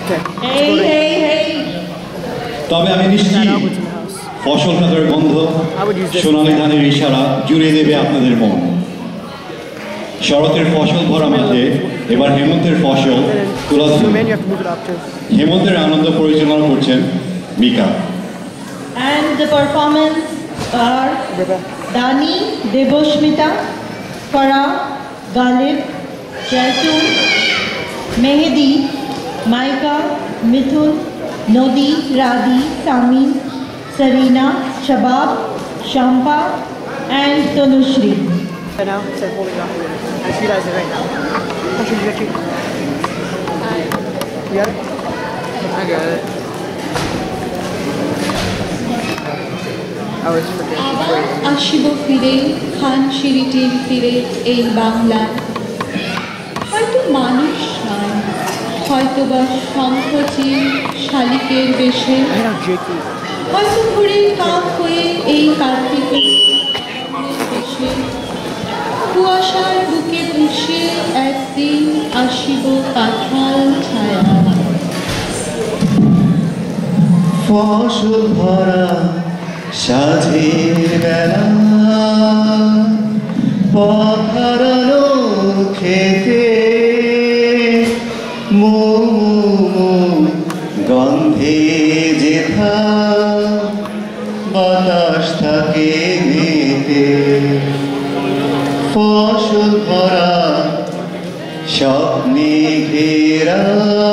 তবে আমি নিশ্চিত ফসল খাতের গন্ধ সোনালী ধানের ইশারা জুড়ে দেবে আপনাদের মন। শরতের ফসল ভরা মাঝে এবার হেমন্তের ফসল তুলাধুলি। হেমন্তের আনন্দ পরিচালনা করছেন মিকা। And the performance are Dani, Debosmita, Farah, Galib, Jaitun, Mehdi, Maika, Mithun, Nodi, Radi, Sami, Sarina, Shabab, Shampa, and Tanushri. Right now, instead of holding it off, I just realized it right now. How should you get you? You got it? I got it. I was forgetting. আসিব ফিরে খান সিঁড়িটির তীরে এই বাংলায়, হয়তো মানুষ নয়, হয়তো বা শঙ্খচিল শালিকের বেশে, হয়তো ঘুরে কাক হয়ে এই কার্তিকের দেশে, কুয়াশার বুকে পুষে একদিন আসিব কাঁঠাল ছায়া। ফসল ভরা সাজের বেলা পথ হারানো খেতে গন্ধে যেথা বাতাস থাকে মেতে। ফসল ভরা স্বপ্নে ঘেরা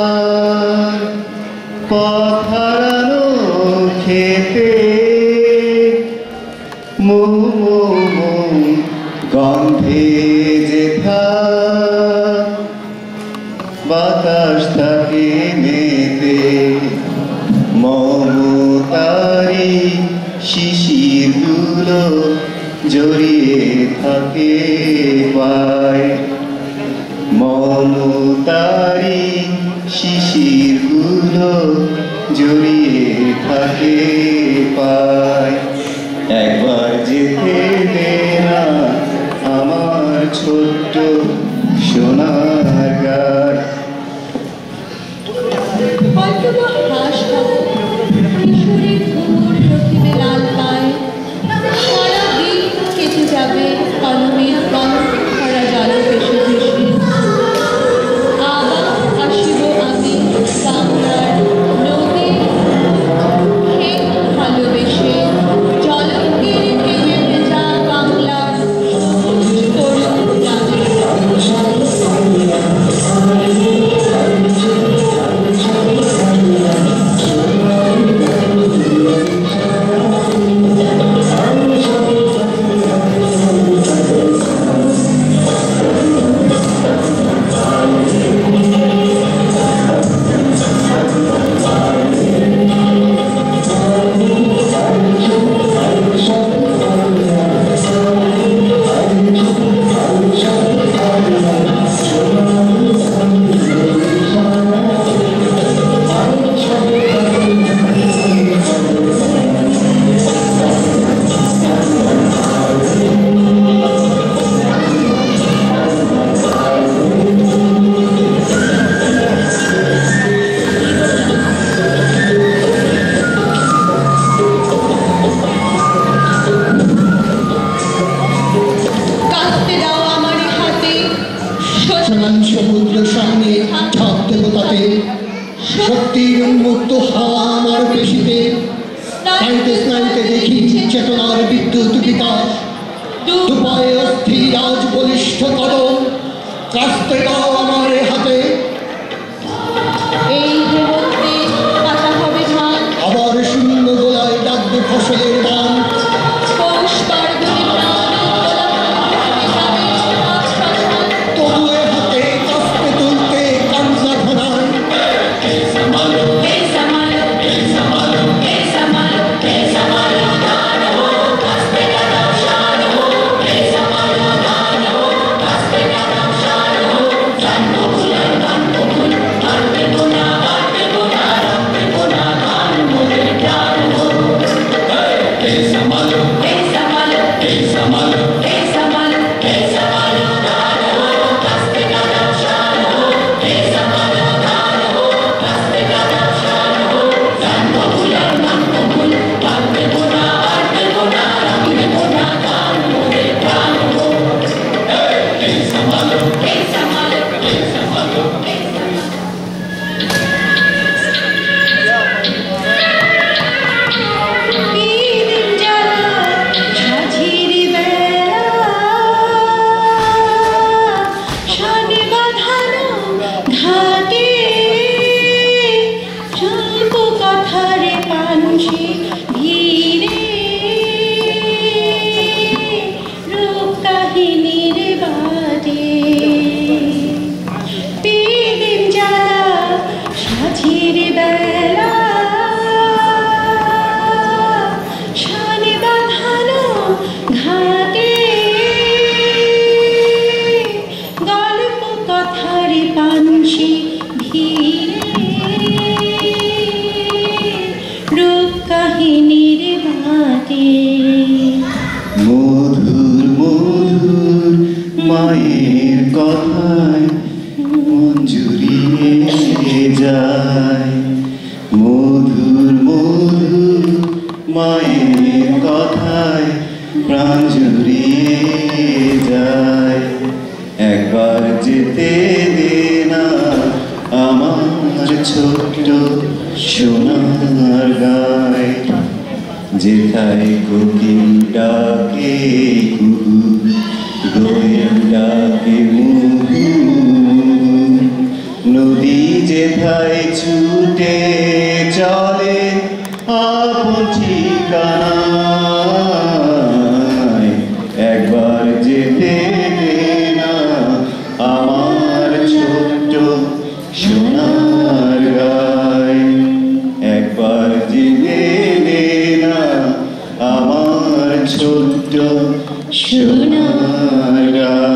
পথ হারানো খেতে গন্ধে যেথা বাতাস থাকে মেতে। মমতারি শিশিরগুলো জড়িয়ে থাকে পায়। মমতারি শিশিরগুলো জড়িয়ে থাকে পায়। একবার যেতে দে না আমার ছোট্ট সোনার গায়। হয়তো বা হাঁস খাবো কিশোরের ঘুমুর রক্তিমে লাল পায়, সারাদিন কেটে যাবে কলমের গন্ধ ভরা জল ভেসে ভেসে। আবার আসিব আমি বাংলার নদীর খেত ভালোবেসে, জলঙ্গির ঢেউয়ে ভেজা বাংলার সবুজ তরুণ গ্রামে। সমুদ্র সামনে ঝাঁপ দেব তাতে, শক্তির উন্মুক্ত হাওয়া আমার পেশিতে, স্নায়ুতে স্নায়ুতে দেখি চেতনার বিদ্যুৎ বিকাশ। দুপায়ে অস্থির আজ বলিষ্ঠ কদম, কাস্তে দাও আমার হাতে। এই হেমন্তে কাটা হবে ধান, আবার শূন্য গোলায় ডাকবে ফসলের গান। পৌষ পার্বণে তবুয়ে হাতে কাস্তে তুলতে কান্না ঘনায়। Esa mano, যায় মধুর মধুর মায়ের কথায় প্রাণ জুড়িয়ে যায় একবার যেতে দে না আমার ছোট্ট সোনার গায় যেথায় কোকিল ডাকে কুহু দোয়েল ডাকে মুহু নদী যেথায় ছুটে চলে আপন ঠিকানায় একবার যেতে দে না আমার ছোট্ট সোনার গায় একবার যেতে দে না আমার ছোট্ট সোনার গায়